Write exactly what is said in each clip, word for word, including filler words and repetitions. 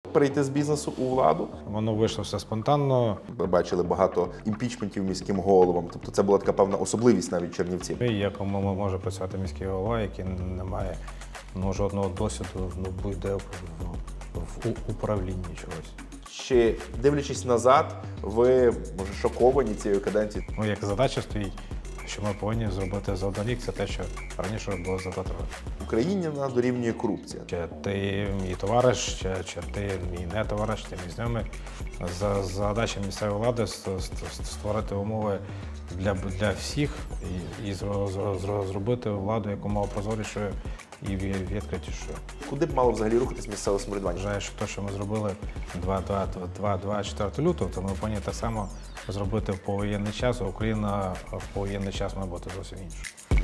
перейти з бізнесу у владу. Воно вийшло все спонтанно. Ми бачили багато імпічментів міським головам. Тобто це була така певна особливість навіть Чернівців. І якому може працювати міський голова, який не має ну, жодного досвіду, ну, будь-де в, в, в управлінні чогось. Чи, дивлячись назад, ви, може, шоковані цією каденцією? Ну, як задача стоїть, що ми повинні зробити за один рік, це те, що раніше було за два роки. В Україні вона дорівнює корупція. Чи ти мій товариш, чи, чи ти мій не товариш, ти мій знайомий. За задача місцевої влади створити умови для, для всіх і, і зробити владу якомога прозорішою і відкритішою. Куди б мало взагалі рухатись місцеве самоврядування? Вважаю, що те, що ми зробили двадцять четвертого лютого, то ми повинні так само зробити в повоєнний час, а Україна в повоєнний час має бути зовсім іншою.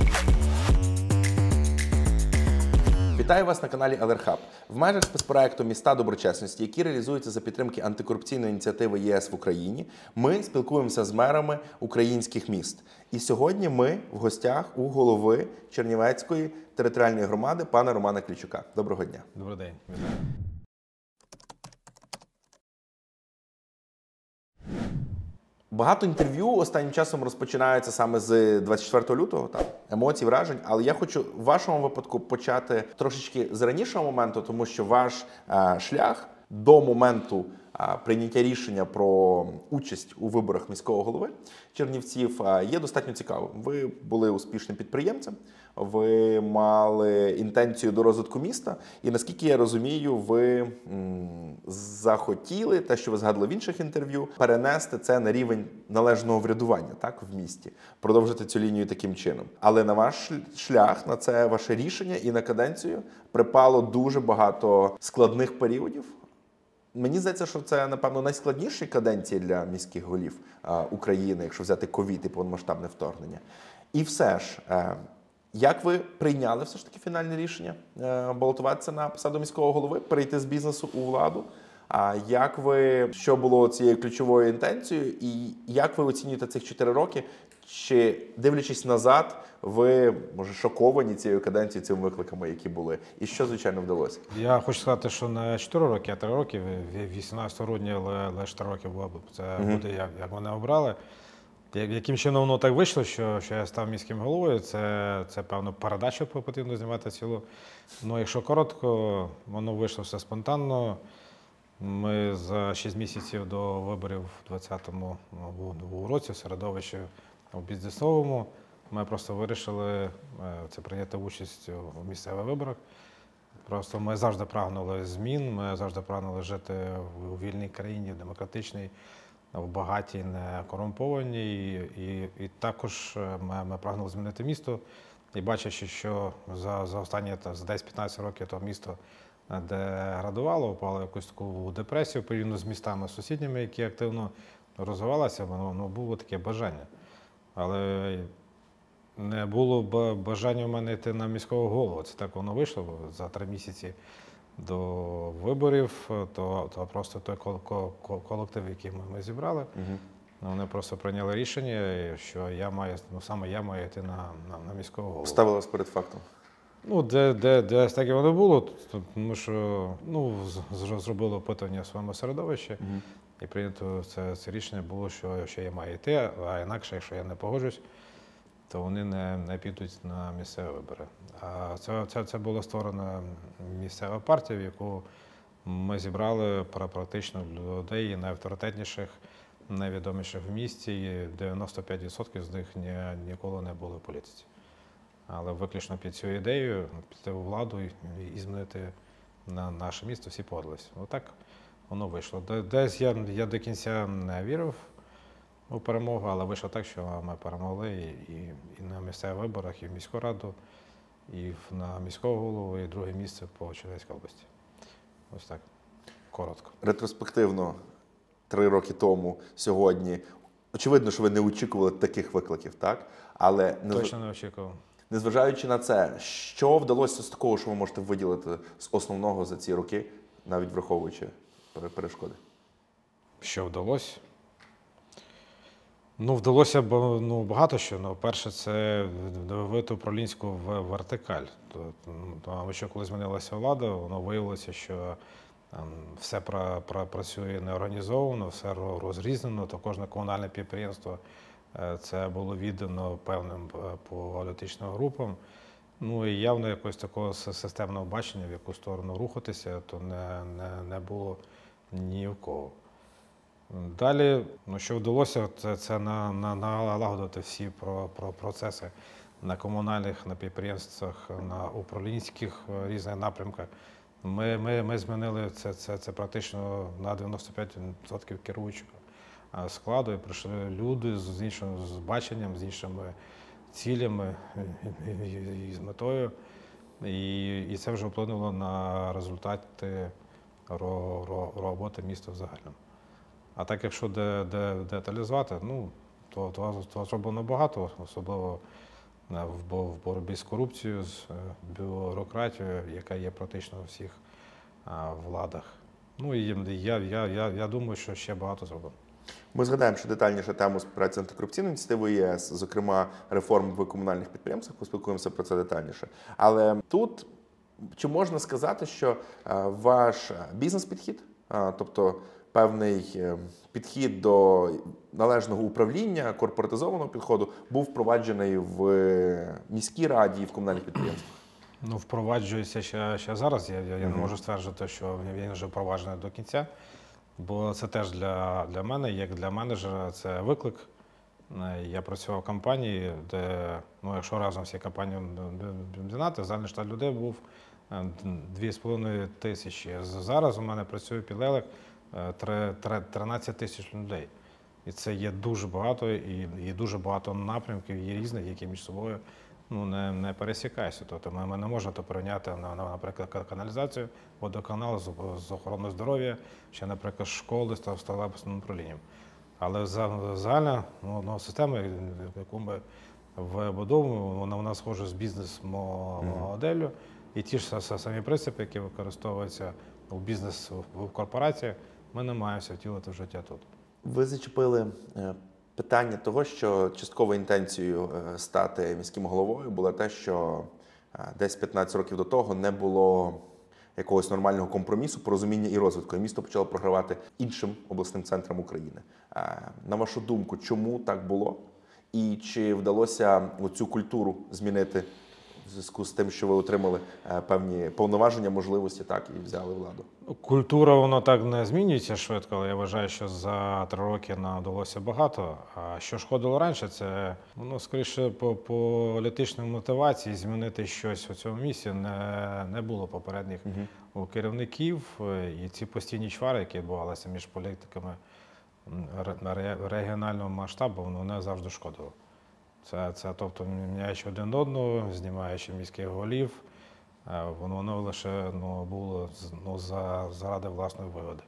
Вітаю вас на каналі ЕлерХаб. В межах спецпроекту «Міста доброчесності», які реалізуються за підтримки антикорупційної ініціативи ЄС в Україні, ми спілкуємося з мерами українських міст. І сьогодні ми в гостях у голови Чернівецької територіальної громади пана Романа Клічука. Доброго дня. Добрий день. Вітаю. Багато інтерв'ю останнім часом розпочинаються саме з двадцять четвертого лютого, там, емоцій, вражень, але я хочу в вашому випадку почати трошечки з ранішого моменту, тому що ваш е, шлях до моменту е, прийняття рішення про участь у виборах міського голови Чернівців е, є достатньо цікавим. Ви були успішним підприємцем, ви мали інтенцію до розвитку міста, і наскільки я розумію, ви м, захотіли, те, що ви згадали в інших інтерв'ю, перенести це на рівень належного врядування, так, в місті, продовжити цю лінію таким чином. Але на ваш шлях, на це ваше рішення і на каденцію припало дуже багато складних періодів. Мені здається, що це, напевно, найскладніші каденції для міських голів а, України, якщо взяти ковід і повномасштабне вторгнення. І все ж, е, як ви прийняли все ж таки фінальне рішення е, балотуватися на посаду міського голови, перейти з бізнесу у владу? А як ви, що було цією ключовою інтенцією, і як ви оцінюєте цих чотири роки? Чи, дивлячись назад, ви, може, шоковані цією каденцією, цими викликами, які були? І що, звичайно, вдалося? Я хочу сказати, що не чотири роки, а три роки. вісімнадцятого грудня, але, але чотири роки було б. Це mm-hmm. буде, як, як мене обрали. Яким чином воно так вийшло, що, що я став міським головою, це, це певно, передачу потрібно знімати цілу. Ну, якщо коротко, воно вийшло все спонтанно. Ми за шість місяців до виборів у двадцятому році в середовищі у бізнесовому ми просто вирішили це прийняти участь у місцевих виборах. Просто ми завжди прагнули змін, ми завжди прагнули жити у вільній країні, демократичній, в багатій, не корумпованій. І, і, і також ми, ми прагнули змінити місто. І бачачи, що за, за останні десять-п'ятнадцять років то місто деградувало, впало в якусь таку депресію порівняно з містами сусідніми, які активно розвивалися, воно, воно було таке бажання. Але не було б бажання у мене йти на міського голову. Це так воно вийшло за три місяці до виборів, то, то просто той колектив, який ми, ми зібрали, угу. вони просто прийняли рішення, що я маю, ну саме я маю йти на, на, на міського голову. Ставили вас перед фактом? Ну, де, де, де так і воно було, тому що ну, зробили опитування в своєму середовищі, mm-hmm. і прийнято це, це рішення було, що, що я маю йти, а інакше, якщо я не погоджусь, то вони не, не підуть на місцеві вибори. А це, це, це була створена місцева партія, в яку ми зібрали практично людей найавторитетніших, найвідоміших в місті, і дев'яносто п'ять відсотків з них ні, ніколи не були в політиці. Але виключно під цю ідею піти у владу і, і змінити на наше місто, всі погодились. Отак воно вийшло. Десь я, я до кінця не вірив у перемогу, але вийшло так, що ми перемогли і, і, і на місцевих виборах, і в міську раду, і на міського голову, і друге місце по Чернівецькій області. Ось так, коротко. Ретроспективно, три роки тому, сьогодні, очевидно, що ви не очікували таких викликів, так? Але точно не очікував. Незважаючи на це, що вдалося з такого, що ви можете виділити з основного за ці роки, навіть враховуючи перешкоди? Що вдалося? Ну, вдалося ну, багато що. Ну, перше, це вивити управлінську вертикаль. Тому що коли змінилася влада, воно виявилося, що Там все пра- пра- працює неорганізовано, все ро- розрізнено, то кожне комунальне підприємство е, це було віддано певним е, по аналітичним групам. Ну і явно якогось такого си- системного бачення, в яку сторону рухатися, то не, не, не було ні в кого. Далі, ну, що вдалося, це, це на, на, налагодити всі про, про процеси на комунальних, на підприємствах, на управлінських е, різних напрямках. Ми, ми, ми змінили це, це, це практично на дев'яносто п'ять відсотків керуючого е, складу, і прийшли люди з іншим з баченням, з іншими цілями і, і, і з метою. І, і це вже вплинуло на результати ро, ро, роботи міста в загальному. А так, якщо де, де, деталізувати, ну, то, то, то зроблено багато, особливо е, в, бо- в боротьбі з корупцією, з е, бюрократією, яка є практично у всіх е, владах. Ну і я, я, я, я думаю, що ще багато зроблено. Ми згадаємо, що детальніше тему співпраці з антикорупційною ініціативою ЄС, зокрема реформ в комунальних підприємствах, поспілкуємося про це детальніше. Але тут чи можна сказати, що е, ваш бізнес-підхід, е, тобто певний е, підхід до належного управління, корпоратизованого підходу, був впроваджений в міській раді і в комунальних підприємствах? Ну, впроваджується ще, ще зараз. Я, я, я не Мгм. можу стверджувати, що він вже впроваджений до кінця, бо це теж для, для мене, як для менеджера, це виклик. Е, Я працював в компанії, де, ну, якщо разом всі компанії об'єднати, загальний штат людей був е, дві з половиною тисячі. З- Зараз у мене працює підлеглих е, три- три- тринадцять тисяч людей. І це є дуже багато, і є дуже багато напрямків, є різних, які між собою ну, не, не пересікаються. Тобто ми, ми не можемо то порівняти, на, на, наприклад, ка- каналізацію, водоканал з, з охороною здоров'я, чи, наприклад, школи з сталевим управлінням. Але за- загальна ну, ну, система, яку ми вибудовуємо, вона, вона схожа з бізнес-моделлю. І ті ж са- самі принципи, які використовуються у бізнес в корпораціях, ми намагаємося втілити в життя тут. Ви зачепили е, питання того, що частковою інтенцією е, стати міським головою було те, що е, десь п'ятнадцять років до того не було якогось нормального компромісу, порозуміння і розвитку. І місто почало програвати іншим обласним центрам України. Е, На вашу думку, чому так було? І чи вдалося цю культуру змінити в зв'язку з тим, що ви отримали е, певні повноваження, можливості, так, і взяли владу? Культура, воно так не змінюється швидко, але я вважаю, що за три роки нам вдалося багато. А що шкодило раніше, це воно скоріше по політичній мотивації змінити щось у цьому місці не, не було попередніх у керівників. І ці постійні чвари, які відбувалися між політиками м, ре- ре- регіонального масштабу, воно не завжди шкодило. Це, це тобто, міняючи один одного, знімаючи міських голів, е, воно, воно лише ну, було з- ну, за, заради власної вигоди.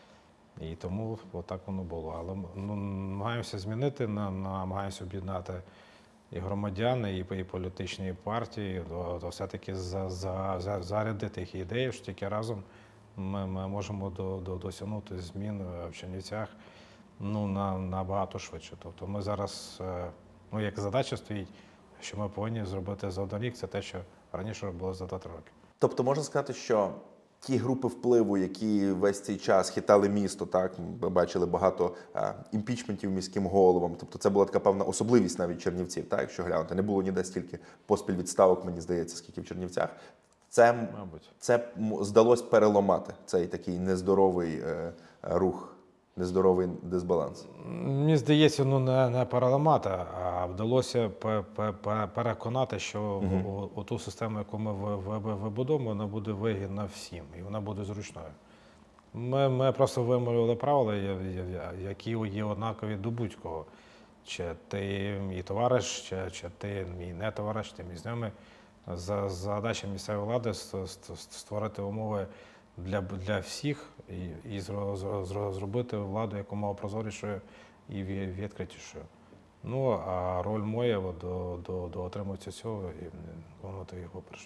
І тому отак воно було. Але ну, намагаємося змінити, на- намагаємося об'єднати і громадян, і, і політичні партії, то, то все-таки за, за, за, зарядити їх ідеї, що тільки разом ми, ми можемо до, до, досягнути змін в Чернівцях ну, на, набагато швидше. Тобто ми зараз, е, ну як задача стоїть, що ми повинні зробити за один рік, це те, що раніше робилося за два-три роки. Тобто можна сказати, що ті групи впливу, які весь цей час хитали місто, так ми бачили багато е, імпічментів міським головам. Тобто це була така певна особливість навіть Чернівців, так, якщо глянути. Не було ніде стільки поспіль відставок, мені здається, скільки в Чернівцях. Це, Мабуть. це м, здалось переламати цей такий нездоровий е, рух, нездоровий дисбаланс. Мені здається, ну не, не переламати, а вдалося пе- пе- пе- переконати, що у, ту систему, яку ми ви- ви- ви- вибудуємо, вона буде вигідна всім і вона буде зручною. Ми, ми просто вимовили правила, я- я- я- які є однакові до будь-кого. Чи ти мій товариш, чи, чи ти мій не товариш, ти мій знайомий. За задача місцевої влади ст- ст- створити умови для, для всіх і, і зро- зро- зро- зробити владу якомога прозорішою і ві- відкритішою. Ну, а роль моя от, до, до, до отримання цього і виконувати його в першу чергу.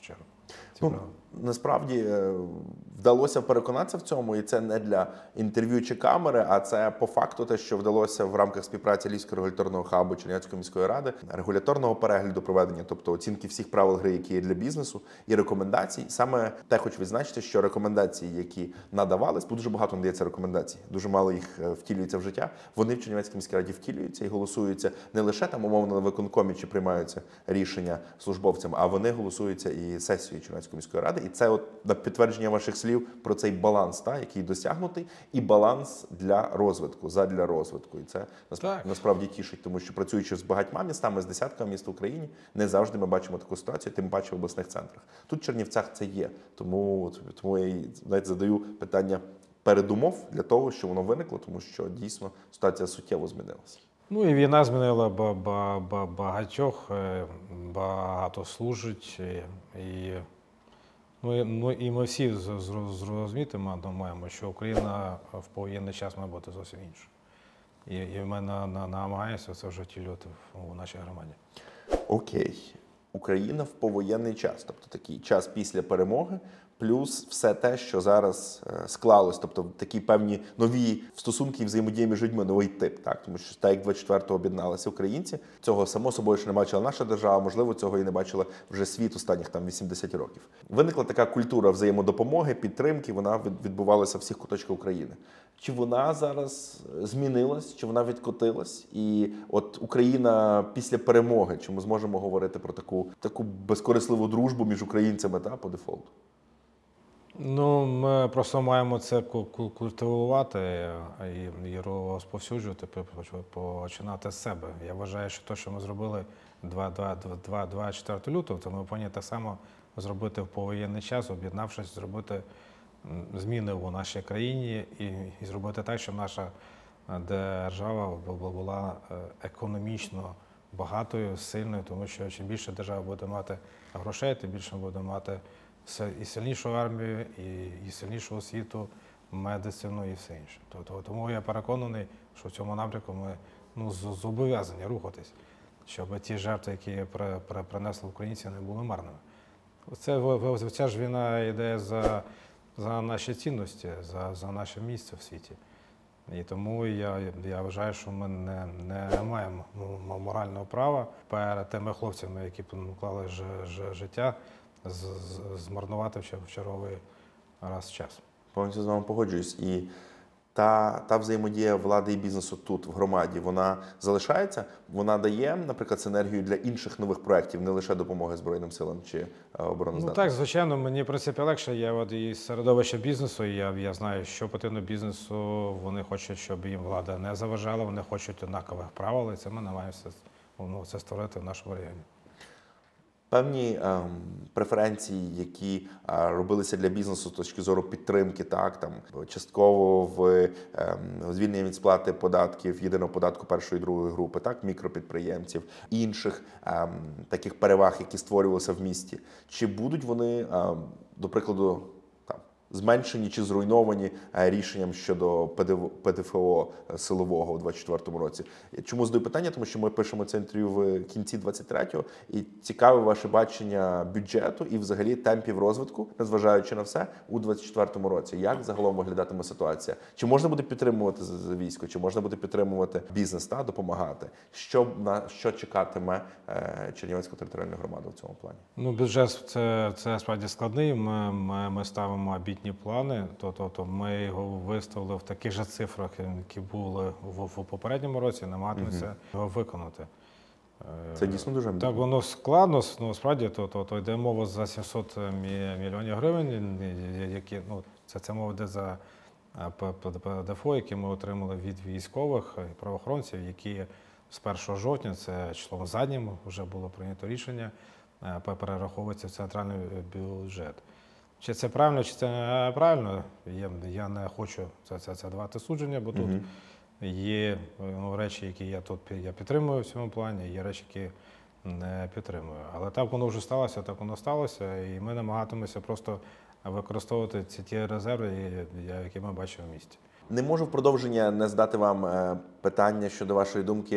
Це Ну, правда. насправді е, вдалося переконатися в цьому, і це не для інтерв'ю чи камери, а це по факту те, що вдалося в рамках співпраці Львівського регуляторного хабу Чернівецької міської ради, регуляторного перегляду проведення, тобто оцінки всіх правил гри, які є для бізнесу, і рекомендацій. Саме те хочу відзначити, що рекомендації, які надавались, бо дуже багато надається рекомендацій, дуже мало їх е, втілюється в життя, вони в Чернівецькій міській раді втілюються і голосуються не лише там умовно на виконкомі чи приймаються рішення службовцями, а вони голосуються і сесією Чернівецької міської ради. І це от на підтвердження ваших слів про цей баланс, та, який досягнутий, і баланс для розвитку, задля розвитку. І це насп- Так. насправді тішить, тому що працюючи з багатьма містами, з десятками міст в Україні, не завжди ми бачимо таку ситуацію, тим паче в обласних центрах. Тут в Чернівцях це є. Тому, от, тому я і, навіть задаю питання передумов для того, що воно виникло, тому що дійсно ситуація суттєво змінилася. Ну і війна змінила ба- ба- ба- багатьох, е, багато служить. І, і, ну, і, ну, і ми всі з- зро- зрозуміти ма- маємо, що Україна в повоєнний час має бути зовсім інша. І, і ми на, на, намагаємося це вже втілювати в- у нашій громаді. Окей. Україна в повоєнний час, тобто такий час після перемоги, плюс все те, що зараз е, склалось, тобто такі певні нові стосунки і взаємодії між людьми, новий тип, так? Тому що так як двадцять четвертого об'єдналися українці, цього само собою ще не бачила наша держава, можливо, цього і не бачила вже світ останніх там вісімдесят років. Виникла така культура взаємодопомоги, підтримки, вона від- відбувалася в всіх куточках України. Чи вона зараз змінилась, чи вона відкотилась? І от Україна після перемоги, чи ми зможемо говорити про таку, таку безкорисливу дружбу між українцями та по дефолту? Ну, ми просто маємо це ку- ку- культивувати і, і розповсюджувати, по- починати з себе. Я вважаю, що те, що ми зробили двадцять четвертого лютого, то ми повинні так само зробити в повоєнний час, об'єднавшись, зробити м, зміни у нашій країні і, і зробити так, щоб наша держава бу- була е, економічно багатою, сильною, тому що чим більше держава буде мати грошей, тим більше буде мати все- і сильнішу армію, і, і сильнішу освіту, медицину і все інше. Тобто, тому я переконаний, що в цьому напрямку ми ну, з- зобов'язані рухатись, щоб ті жертви, які при, при, принесли українці, не були марними. Це, в- в- ця ж війна йде за, за наші цінності, за, за наше місце в світі. І тому я, я вважаю, що ми не, не маємо ну, морального права перед тими хлопцями, які поклали ж, ж, життя, з- з- змарнувати в чер- в черговий раз час. Повністю з вами погоджуюсь. І та, та взаємодія влади і бізнесу тут, в громаді, вона залишається, вона дає, наприклад, синергію для інших нових проєктів, не лише допомоги Збройним силам чи е, Ну обороноздатності. так, звичайно, мені в принципі легше. Я от із середовища бізнесу, і я, я знаю, що потрібно бізнесу. Вони хочуть, щоб їм влада не заважала, вони хочуть однакових правил, і це ми намагаємося ну, це створити в нашому районі. Певні ем, преференції, які е, робилися для бізнесу з точки зору підтримки, так там частково в ем, звільнення від сплати податків, єдиного податку першої і другої групи, так мікропідприємців, інших ем, таких переваг, які створювалися в місті. Чи будуть вони, ем, до прикладу, там зменшені чи зруйновані е, рішенням щодо ПДВ ПДФО силового у двадцять четвертому році? Чому задаю питання? Тому що ми пишемо це інтерв'ю в кінці двадцять третього, і цікаве ваше бачення бюджету і взагалі темпів розвитку, незважаючи на все, у двадцять четвертому році. Як загалом виглядатиме ситуація? Чи можна буде підтримувати з- з- військо, чи можна буде підтримувати бізнес та допомагати? Що на що чекатиме е, Чернівецька територіальна громада в цьому плані? Ну, бюджет це, це справді складний. Ми, ми, ми ставимо амбітні плани. То, то, то ми його виставили в таких же цифрах, які були в, в попередньому році, намагатимося його виконати. Це дійсно дуже амбітно. Так, воно складно, ну, справді, то, то, то йде мова за сімсот мі- мільйонів гривень, які, ну, це, це мова йде за е, П- П- ПДФО, які ми отримали від військових і правоохоронців, які з першого жовтня, це числом заднім, вже було прийнято рішення, е, пе- перераховується в центральний бюджет. Чи це правильно, чи це неправильно, я, я не хочу це, це, це давати судження, бо тут Мгм. є ну, речі, які я тут пі- я підтримую в цьому плані, є речі, які не підтримую. Але так воно вже сталося, так воно сталося, і ми намагатимемося просто використовувати ці ті резерви, я- які ми бачимо в місті. Не можу в продовження не задати вам е, питання щодо вашої думки,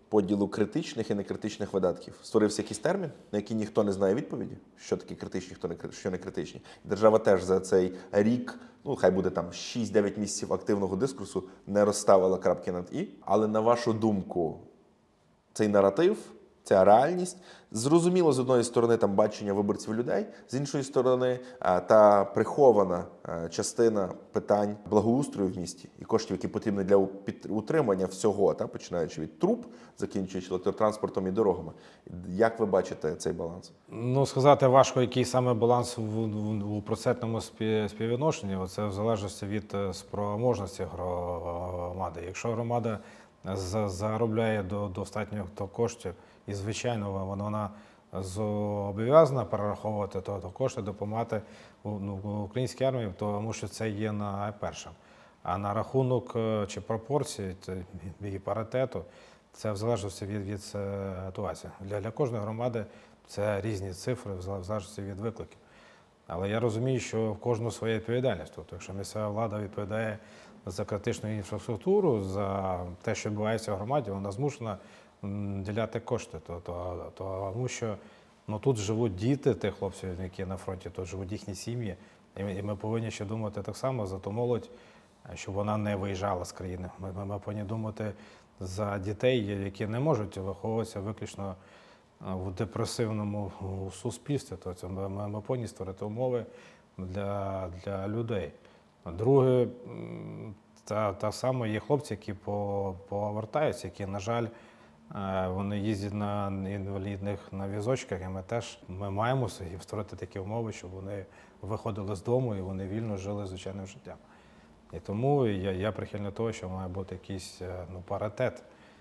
поділу критичних і некритичних видатків? Створився якийсь термін, на який ніхто не знає відповіді, що таке критичні, хто не критичні, що не критичні. Держава теж за цей рік, ну хай буде там шість-дев'ять місяців активного дискурсу, не розставила крапки над «і». Але на вашу думку, цей наратив, ця реальність, зрозуміло, з одної сторони, там бачення виборців людей, з іншої сторони, та прихована частина питань благоустрою в місті і коштів, які потрібні для утримання всього, та, починаючи від труб, закінчуючи електротранспортом і дорогами. Як ви бачите цей баланс? Ну, сказати важко, який саме баланс в, в, у процентному співвідношенні. Це в залежності від спроможності громади. Якщо громада заробляє до достатньо коштів, і, звичайно, вона, вона зобов'язана перераховувати то, то кошти, допомагати ну, українській армії, тому що це є найпершим. А на рахунок чи пропорції, і паритету, це в залежності від, від ситуації. Для, для кожної громади це різні цифри, в залежності від викликів. Але я розумію, що в кожного своя відповідальність. Тобто, якщо місцева влада відповідає за критичну інфраструктуру, за те, що відбувається в громаді, вона змушена діляти кошти. То, то, то, тому що ну, тут живуть діти тих хлопців, які на фронті, тут живуть їхні сім'ї. І ми, і ми повинні ще думати так само за ту молодь, щоб вона не виїжджала з країни. Ми, ми, ми повинні думати за дітей, які не можуть виховуватися виключно в депресивному суспільстві. Тобто ми, ми, ми повинні створити умови для, для людей. Друге, та, та саме є хлопці, які повертаються, які, на жаль, вони їздять на інвалідних на візочках, і ми теж ми маємо створити такі умови, щоб вони виходили з дому і вони вільно жили звичайним життям. І тому я, я прихильний того, що має бути якийсь ну, паритет.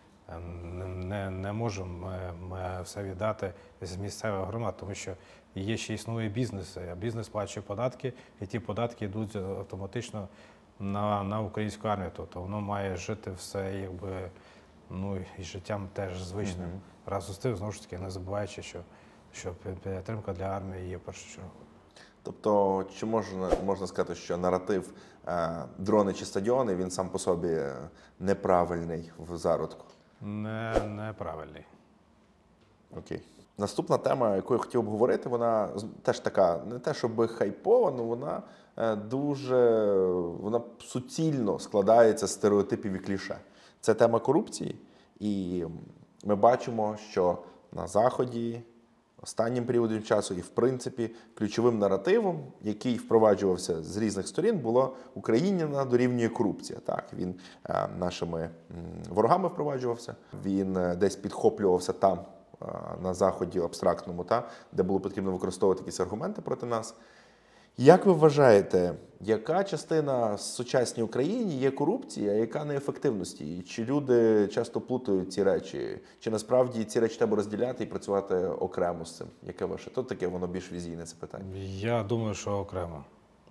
Не, не можемо ми, ми все віддати з місцевих громад, тому що є ще існує бізнес, а бізнес сплачує податки, і ті податки йдуть автоматично на, на українську армію. Тобто воно має жити все якби, ну, і життям теж звичним. Mm-hmm. Разом з тим, знову ж таки, не забуваючи, що, що підтримка для армії є першочерговою. Тобто, чи можна, можна сказати, що наратив е, дрони чи стадіони, він сам по собі неправильний в зародку? Не, неправильний. Окей. Наступна тема, яку я хотів обговорити, вона теж така, не те, щоб хайпова, але вона дуже, вона суцільно складається з стереотипів і кліше. Це тема корупції, і ми бачимо, що на Заході останнім періодом часу і, в принципі, ключовим наративом, який впроваджувався з різних сторін, було «Україна дорівнює корупція». Так, він е, нашими ворогами впроваджувався, він е, десь підхоплювався там, е, на Заході абстрактному, та, де було потрібно використовувати якісь аргументи проти нас. Як ви вважаєте, яка частина в сучасній Україні є корупція, а яка неефективності? І чи люди часто плутають ці речі? Чи насправді ці речі треба розділяти і працювати окремо з цим? Яке ваше? То таке воно більш візійне це питання. Я думаю, що окремо.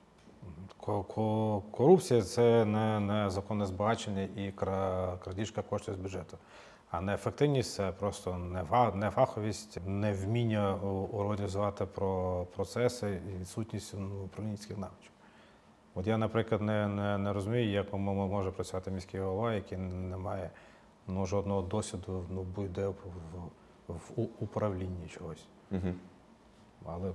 Корупція – це не, не законне збагачення і крадіжка коштів з бюджету. А неефективність – це просто нефаховість, невміння організувати процеси і відсутність управлінських навичок. От я, наприклад, не, не, не розумію, як може працювати міський голова, який не має ну, жодного досвіду ну, будь-де в, в, в управлінні чогось. Угу. Але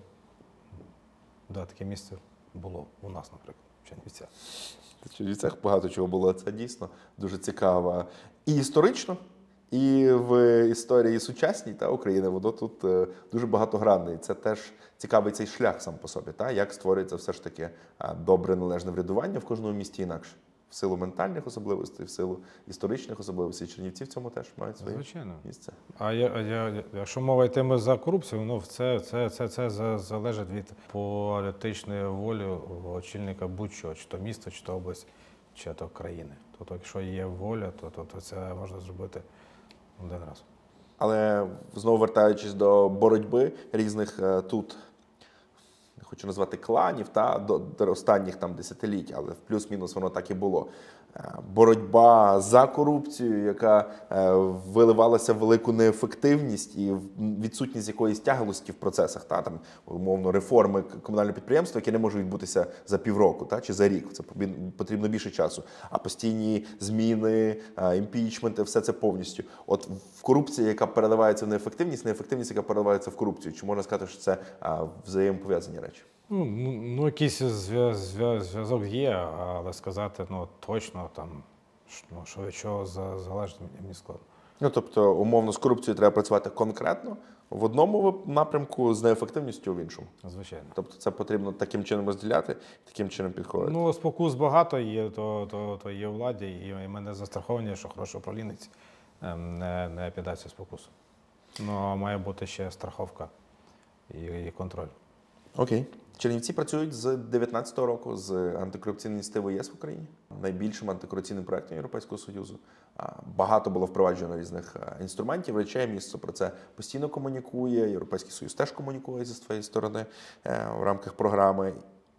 да, таке місце було у нас, наприклад, в Чернівцях. В Чернівцях багато чого було. Це дійсно дуже цікаво. І історично, і в історії сучасній та України воно тут е, дуже багатогранне. І це теж цікавий цей шлях сам по собі, та як створюється все ж таки е, добре належне врядування в кожному місті інакше. В силу ментальних особливостей, в силу історичних особливостей. Чернівці в цьому теж мають своє Звичайно. місце. А я, я, якщо мова йтиме за корупцію, ну, це, це, це, це залежить від політичної волі очільника будь-чого, чи то міста, чи то область, чи то країни. Тобто, якщо є воля, то, то, то це можна зробити один раз. Але знову вертаючись до боротьби різних тут, хочу назвати кланів, та, до, до останніх там десятиліть, але плюс-мінус воно так і було. Боротьба за корупцію, яка виливалася в велику неефективність і відсутність якоїсь тяглості в процесах, та, там, умовно, реформи комунального підприємства, які не можуть відбутися за півроку та, чи за рік. Це потрібно більше часу. А постійні зміни, імпічменти, все це повністю. От в корупції, яка переливається в неефективність, неефективність, яка переливається в корупцію. Чи можна сказати, що це взаємопов'язані речі? Ну, ну якийсь зв'язок є, але сказати ну, точно, там, ну, що від чого залежить, мені складно. Ну, тобто, умовно, з корупцією треба працювати конкретно в одному напрямку, з неефективністю в іншому. Звичайно. Тобто це потрібно таким чином розділяти, таким чином підходити. Ну, спокус багато є, то, то, то є у владі, і мене застраховані, що хороший управлінець не, не піддається спокусу. Ну, має бути ще страховка і, і контроль. Окей. Чернівці працюють з дев'ятнадцятого року з антикорупційною ініціативою ЄС в Україні, найбільшим антикорупційним проєктом Європейського Союзу. Багато було впроваджено різних інструментів, речей, місце про це постійно комунікує, Європейський Союз теж комунікує зі своєї сторони в рамках програми.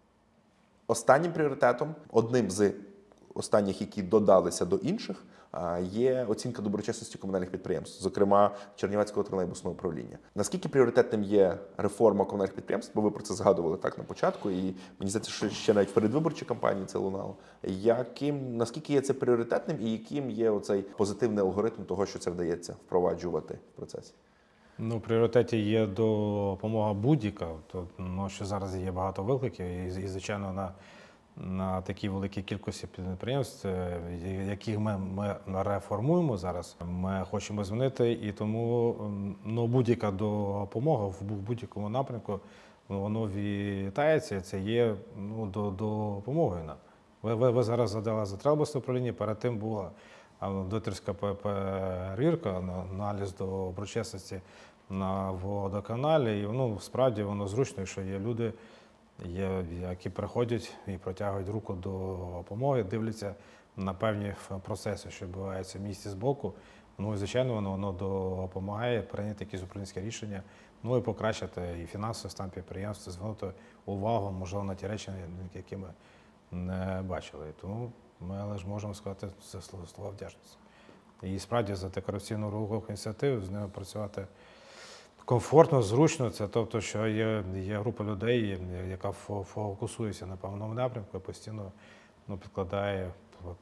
Останнім пріоритетом, одним з останніх, які додалися до інших, є оцінка доброчесності комунальних підприємств, зокрема Чернівецького тролейбусного управління. Наскільки пріоритетним є реформа комунальних підприємств, бо ви про це згадували так на початку, і мені здається, що ще навіть в передвиборчій кампанії це лунало. Яким, наскільки є це пріоритетним і яким є оцей позитивний алгоритм того, що це вдається впроваджувати в процесі? Ну, в пріоритеті є допомога будь-яка, тому що зараз є багато викликів, і, і звичайно, на на такій великій кількості підприємств, яких ми, ми реформуємо зараз, ми хочемо змінити, і тому ну, будь-яка допомога в будь-якому напрямку, воно вітається, це є ну, до, допомогою нам. Ви, ви, ви зараз задали за тролейбусне управління, перед тим була аудиторська перевірка, аналіз доброчесності на водоканалі, і ну, справді воно зручно, якщо є люди, Є, які приходять і протягують руку до допомоги, дивляться на певні процеси, що відбуваються в місті збоку. Ну і, звичайно, воно, воно допомагає прийняти якісь управлінські рішення, ну і покращити і фінансовий стан підприємства, звернути увагу, можливо, на ті речі, які ми не бачили. Тому ми лише можемо сказати це слово вдячності. І справді за антикорупційну рухову ініціативу з ними працювати комфортно, зручно, це тобто, що є, є група людей, яка фокусується на певному напрямку і постійно ну, підкладає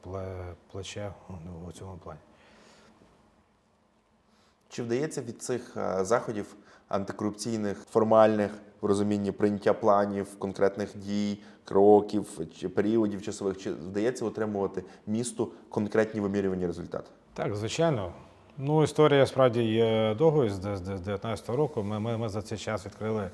плече у цьому плані. Чи вдається від цих заходів антикорупційних, формальних, в розумінні прийняття планів, конкретних дій, кроків, чи періодів часових, чи вдається отримувати місту конкретні вимірювані результати? Так, звичайно. Ну, історія справді є довгою, з дев'ятнадцятого року. Ми, ми, ми за цей час відкрили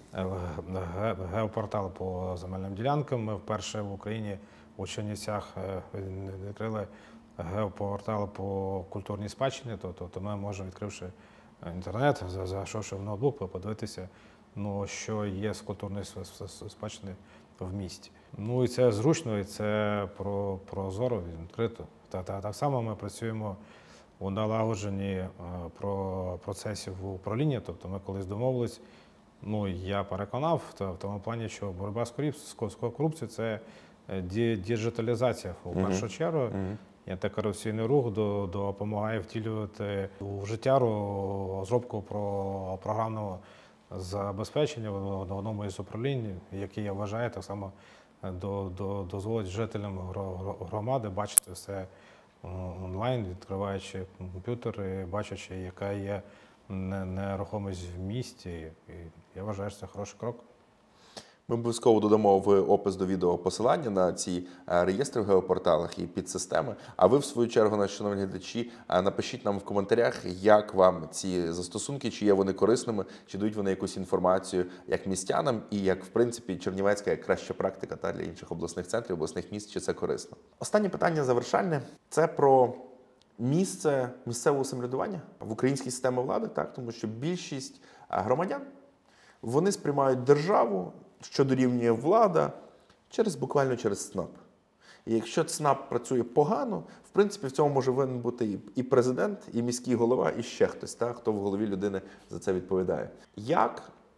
геопортал по земельним ділянкам. Ми вперше в Україні у Чернівцях відкрили геопортал по культурній спадщині. Тобто ми можемо, відкривши інтернет, зайшовши в ноутбук, подивитися, ну, що є з культурної спадщини в місті. Ну і це зручно, і це про, прозоро, відкрито. Та, та, так само ми працюємо у налагодженні про процесів управління, тобто ми колись домовились, ну я переконав в тому плані, що боротьба з корупцією – це діджиталізація в першу чергу. Uh-huh. І антикорупційний рух допомагає втілювати в життя розробку про програмного забезпечення в одному із управлінь, яке я вважаю так само дозволить жителям громади бачити все онлайн, відкриваючи комп'ютер і бачачи, яка є нерухомість в місті. І я вважаю, що це хороший крок. Ми обов'язково додамо в опис до відео посилання на ці реєстри в геопорталах і підсистеми. А ви, в свою чергу, наші шановні глядачі, напишіть нам в коментарях, як вам ці застосунки, чи є вони корисними, чи дають вони якусь інформацію як містянам і як, в принципі, чернівецька, як краща практика та, для інших обласних центрів, обласних міст, чи це корисно. Останнє питання завершальне. Це про місце місцевого самоврядування в українській системі влади, так? Тому що більшість громадян, вони сприймають державу, що дорівнює влада, через буквально через ЦНАП. І якщо ЦНАП працює погано, в принципі, в цьому може винен бути і президент, і міський голова, і ще хтось, так, хто в голові людини за це відповідає. Як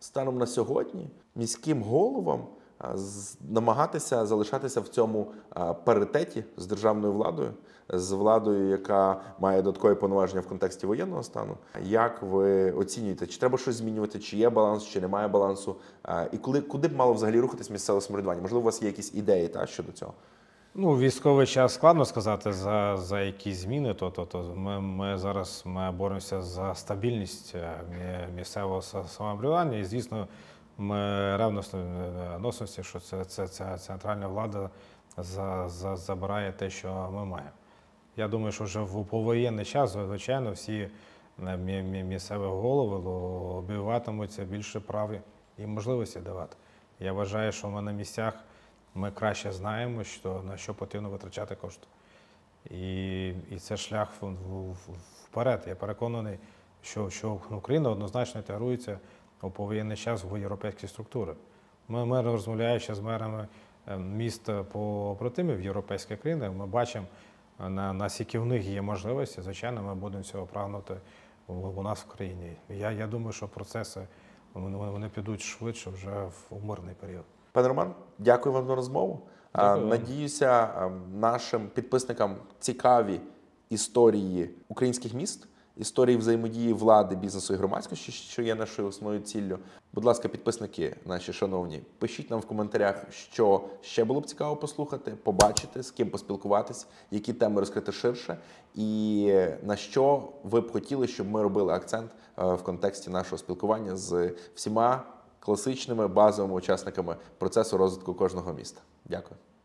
станом на сьогодні міським головам а, з- намагатися залишатися в цьому а, паритеті з державною владою, з владою, яка має додаткові повноваження в контексті воєнного стану? Як ви оцінюєте, чи треба щось змінювати, чи є баланс, чи немає балансу? А, І коли, куди б мало взагалі рухатись місцеве самоврядування? Можливо, у вас є якісь ідеї та, щодо цього? Ну, військовий час складно сказати за, за які зміни. То, то, то ми, ми зараз ми боремося за стабільність е, мі- місцевого са- самоврядування. І, звісно, ми ревностно відносимося, що це, це, це центральна влада за, за, забирає те, що ми маємо. Я думаю, що вже в повоєнний час, звичайно, всі е, мі- мі- місцеві голови лобіюватимуться більше прав і можливості давати. Я вважаю, що ми на місцях ми краще знаємо, що, на що потрібно витрачати кошти. І, і це шлях в- в- в- вперед. Я переконаний, що, що Україна однозначно інтегрується у повоєнний час в європейські структури. Ми, ми розмовляючи з мерами е, міст побратимів європейських країн, ми бачимо, на, наскільки в них є можливості, звичайно, ми будемо цього прагнути у, у нас в країні. Я, я думаю, що процеси вони, вони підуть швидше вже в у мирний період. Пане Роман, дякую вам за розмову. А, Дякую вам. Надіюся, а, нашим підписникам цікаві історії українських міст, історії взаємодії влади, бізнесу і громадськості, що є нашою основною ціллю. Будь ласка, підписники наші шановні, пишіть нам в коментарях, що ще було б цікаво послухати, побачити, з ким поспілкуватись, які теми розкрити ширше, і на що ви б хотіли, щоб ми робили акцент е, в контексті нашого спілкування з всіма класичними базовими учасниками процесу розвитку кожного міста. Дякую.